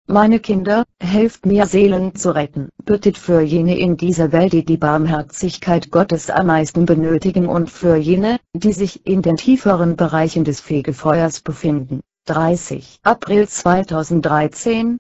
meine Kinder, helft mir Seelen zu retten. Bittet für jene in dieser Welt, die die Barmherzigkeit Gottes am meisten benötigen, und für jene, die sich in den tieferen Bereichen des Fegefeuers befinden. 30. April 2013,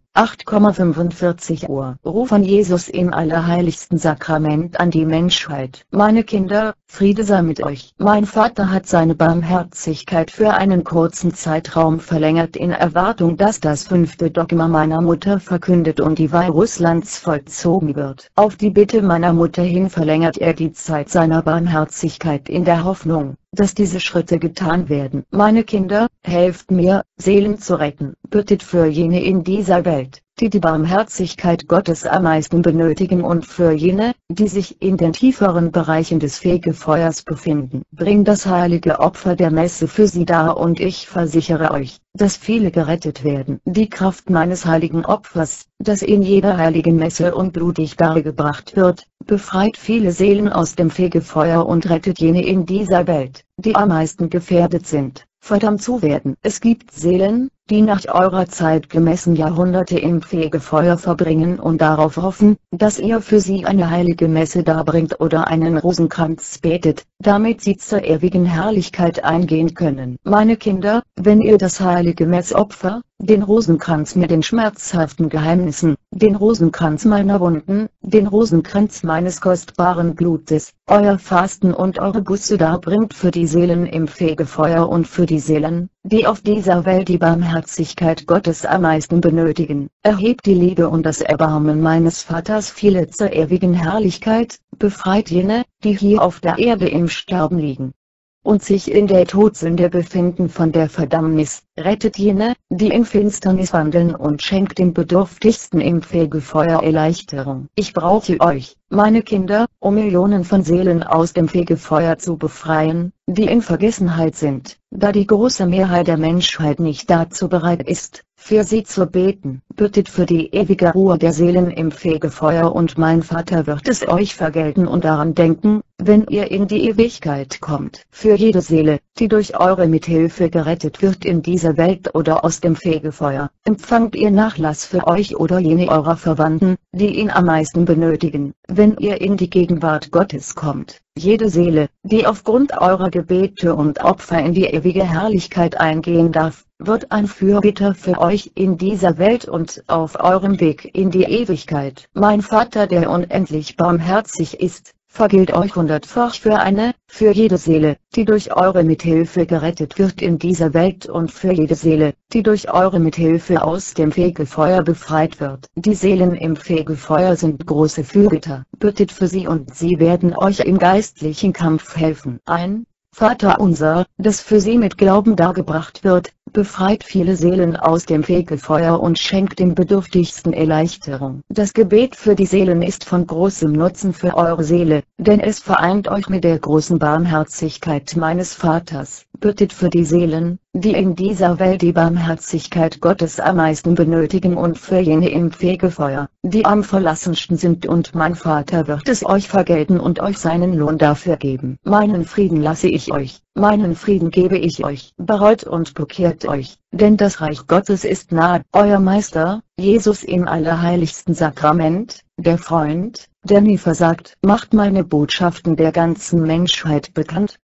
8:45 Uhr. Ruf von Jesus im allerheiligsten Sakrament an die Menschheit. Meine Kinder, Friede sei mit euch. Mein Vater hat seine Barmherzigkeit für einen kurzen Zeitraum verlängert in Erwartung, dass das 5. Dogma meiner Mutter verkündet und die Weihe Russlands vollzogen wird. Auf die Bitte meiner Mutter hin verlängert er die Zeit seiner Barmherzigkeit in der Hoffnung, dass diese Schritte getan werden. Meine Kinder, helft mir, Seelen zu retten. Bittet für jene in dieser Welt, die die Barmherzigkeit Gottes am meisten benötigen, und für jene, die sich in den tieferen Bereichen des Fegefeuers befinden. Bring das heilige Opfer der Messe für sie dar, und ich versichere euch, dass viele gerettet werden. Die Kraft meines heiligen Opfers, das in jeder heiligen Messe und blutig dargebracht wird, befreit viele Seelen aus dem Fegefeuer und rettet jene in dieser Welt, die am meisten gefährdet sind, verdammt zu werden. Es gibt Seelen, die nach eurer zeitgemäßen Jahrhunderte im Fegefeuer verbringen und darauf hoffen, dass ihr für sie eine heilige Messe darbringt oder einen Rosenkranz betet, damit sie zur ewigen Herrlichkeit eingehen können. Meine Kinder, wenn ihr das heilige Messopfer, den Rosenkranz mit den schmerzhaften Geheimnissen, den Rosenkranz meiner Wunden, den Rosenkranz meines kostbaren Blutes, euer Fasten und eure Buße darbringt für die Seelen im Fegefeuer und für die Seelen, die auf dieser Welt die Barmherzigkeit Gottes am meisten benötigen, erhebt die Liebe und das Erbarmen meines Vaters viele zur ewigen Herrlichkeit, befreit jene, die hier auf der Erde im Sterben liegen und sich in der Todsünde befinden von der Verdammnis, rettet jene, die in Finsternis wandeln, und schenkt den Bedürftigsten im Fegefeuer Erleichterung. Ich brauche euch, meine Kinder, um Millionen von Seelen aus dem Fegefeuer zu befreien, die in Vergessenheit sind, da die große Mehrheit der Menschheit nicht dazu bereit ist, für sie zu beten. Bittet für die ewige Ruhe der Seelen im Fegefeuer, und mein Vater wird es euch vergelten und daran denken, wenn ihr in die Ewigkeit kommt. Für jede Seele, die durch eure Mithilfe gerettet wird in dieser Welt oder aus dem Fegefeuer, empfangt ihr Nachlass für euch oder jene eurer Verwandten, die ihn am meisten benötigen, wenn ihr in die Gegenwart Gottes kommt. Jede Seele, die aufgrund eurer Gebete und Opfer in die ewige Herrlichkeit eingehen darf, wird ein Fürbitter für euch in dieser Welt und auf eurem Weg in die Ewigkeit. Mein Vater, der unendlich barmherzig ist, vergilt euch hundertfach für jede Seele, die durch eure Mithilfe gerettet wird in dieser Welt, und für jede Seele, die durch eure Mithilfe aus dem Fegefeuer befreit wird. Die Seelen im Fegefeuer sind große Fürbitter. Bittet für sie und sie werden euch im geistlichen Kampf helfen. Ein Vater unser, das für sie mit Glauben dargebracht wird, befreit viele Seelen aus dem Fegefeuer und schenkt dem Bedürftigsten Erleichterung. Das Gebet für die Seelen ist von großem Nutzen für eure Seele, denn es vereint euch mit der großen Barmherzigkeit meines Vaters. Bittet für die Seelen, die in dieser Welt die Barmherzigkeit Gottes am meisten benötigen, und für jene im Fegefeuer, die am verlassensten sind, und mein Vater wird es euch vergelten und euch seinen Lohn dafür geben. Meinen Frieden lasse ich euch, meinen Frieden gebe ich euch. Bereut und bekehrt euch, denn das Reich Gottes ist nahe. Euer Meister, Jesus im allerheiligsten Sakrament, der Freund, der nie versagt, macht meine Botschaften der ganzen Menschheit bekannt,